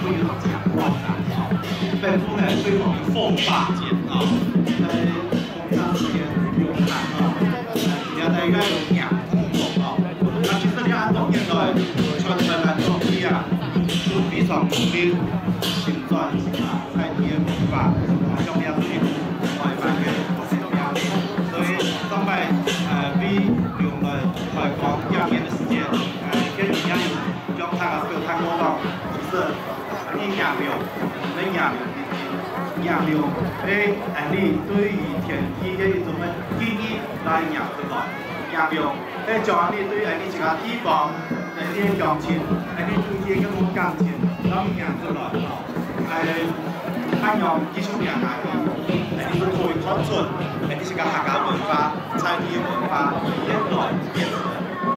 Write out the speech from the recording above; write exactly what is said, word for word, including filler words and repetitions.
会有讲话的啊，本部呢对我们凤霸节啊，在同长时间有谈啊，呃，现在应该有两通风啊，那其实两种现在全台湾各地啊都非常努力旋转啊，在地的文化啊，向两地外办嘅这种压力，所以上摆呃比用了来讲两年的时间，呃，跟人家有将他有他过往，其实你养了，你养了。养了，诶，誒你對於天氣嘅一種嘅建議來養出來，養了，誒將你對誒你自家地方誒啲感情，誒你對啲嗰種感情，讓養出來，誒，按用基礎養下去，誒你是可以傳承，誒你自家客家文化、在地文化，現代現